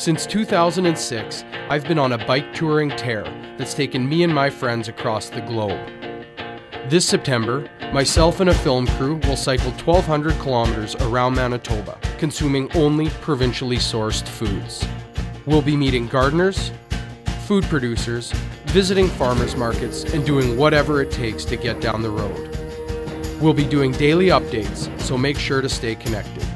Since 2006, I've been on a bike touring tear that's taken me and my friends across the globe. This September, myself and a film crew will cycle 1,200 kilometers around Manitoba, consuming only provincially sourced foods. We'll be meeting gardeners, food producers, visiting farmers markets, and doing whatever it takes to get down the road. We'll be doing daily updates, so make sure to stay connected.